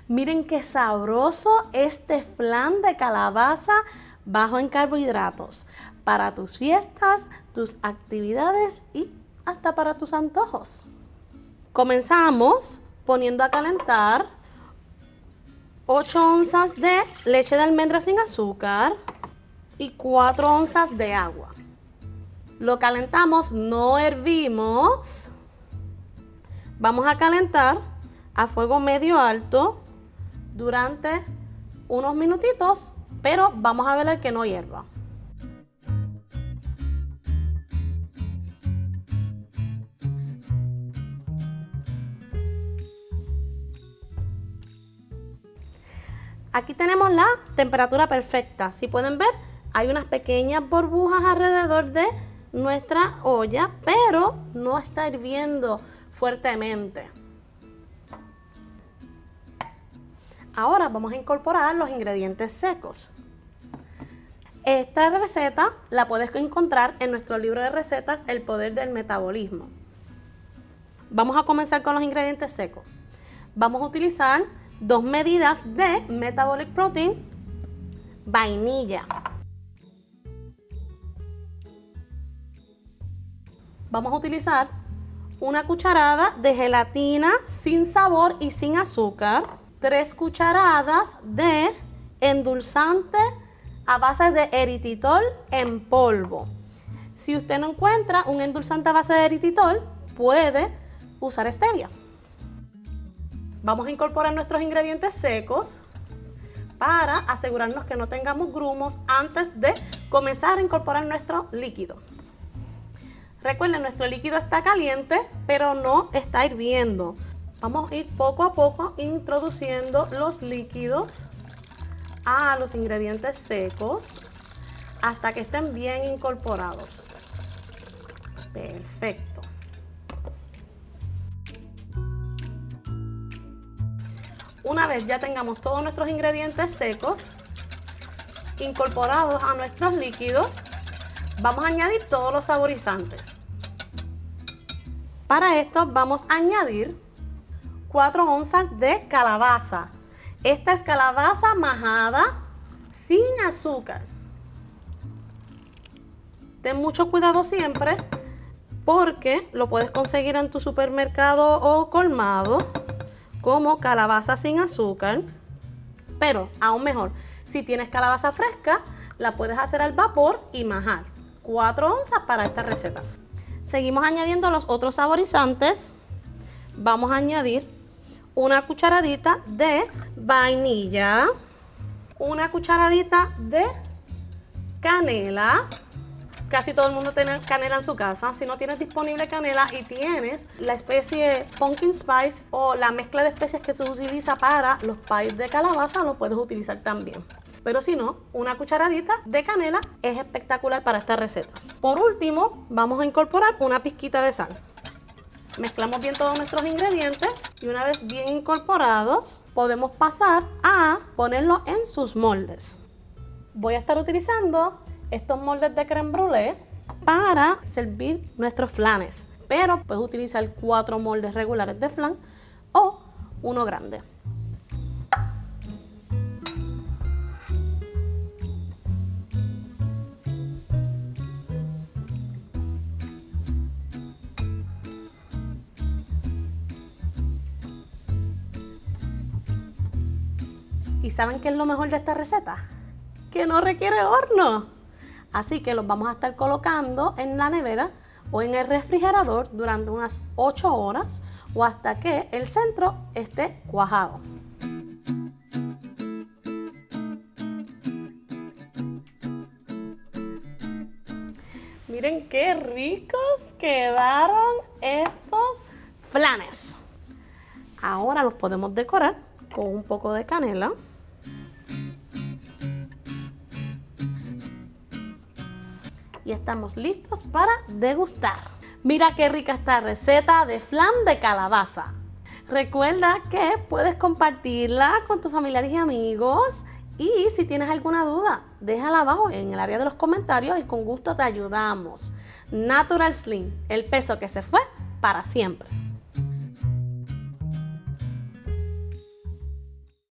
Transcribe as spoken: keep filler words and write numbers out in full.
Miren qué sabroso este flan de calabaza bajo en carbohidratos para tus fiestas, tus actividades y hasta para tus antojos. Comenzamos poniendo a calentar ocho onzas de leche de almendra sin azúcar y cuatro onzas de agua. Lo calentamos, no hervimos. Vamos a calentar a fuego medio alto durante unos minutitos, pero vamos a ver que no hierva. Aquí tenemos la temperatura perfecta. Si pueden ver, hay unas pequeñas burbujas alrededor de nuestra olla, pero no está hirviendo fuertemente. Ahora vamos a incorporar los ingredientes secos. Esta receta la puedes encontrar en nuestro libro de recetas, El Poder del Metabolismo. Vamos a comenzar con los ingredientes secos. Vamos a utilizar dos medidas de Metabolic Protein, vainilla. Vamos a utilizar una cucharada de gelatina sin sabor y sin azúcar, tres cucharadas de endulzante a base de eritritol en polvo. Si usted no encuentra un endulzante a base de eritritol, puede usar stevia. Vamos a incorporar nuestros ingredientes secos para asegurarnos que no tengamos grumos antes de comenzar a incorporar nuestro líquido. Recuerden, nuestro líquido está caliente, pero no está hirviendo. Vamos a ir poco a poco introduciendo los líquidos a los ingredientes secos hasta que estén bien incorporados. Perfecto. Una vez ya tengamos todos nuestros ingredientes secos incorporados a nuestros líquidos, vamos a añadir todos los saborizantes. Para esto vamos a añadir cuatro onzas de calabaza. Esta es calabaza majada sin azúcar. Ten mucho cuidado siempre porque lo puedes conseguir en tu supermercado o colmado como calabaza sin azúcar, pero aún mejor, si tienes calabaza fresca, la puedes hacer al vapor y majar. cuatro onzas para esta receta. Seguimos añadiendo los otros saborizantes. Vamos a añadir una cucharadita de vainilla, una cucharadita de canela. Casi todo el mundo tiene canela en su casa. Si no tienes disponible canela y tienes la especie pumpkin spice o la mezcla de especies que se utiliza para los pies de calabaza, lo puedes utilizar también. Pero si no, una cucharadita de canela es espectacular para esta receta. Por último, vamos a incorporar una pizquita de sal. Mezclamos bien todos nuestros ingredientes y una vez bien incorporados, podemos pasar a ponerlos en sus moldes. Voy a estar utilizando estos moldes de crème brûlée para servir nuestros flanes, pero puedes utilizar cuatro moldes regulares de flan o uno grande. ¿Y saben qué es lo mejor de esta receta? Que no requiere horno. Así que los vamos a estar colocando en la nevera o en el refrigerador durante unas ocho horas o hasta que el centro esté cuajado. Miren qué ricos quedaron estos flanes. Ahora los podemos decorar con un poco de canela. Y estamos listos para degustar. Mira qué rica esta receta de flan de calabaza. Recuerda que puedes compartirla con tus familiares y amigos. Y si tienes alguna duda, déjala abajo en el área de los comentarios y con gusto te ayudamos. Natural Slim, el peso que se fue para siempre.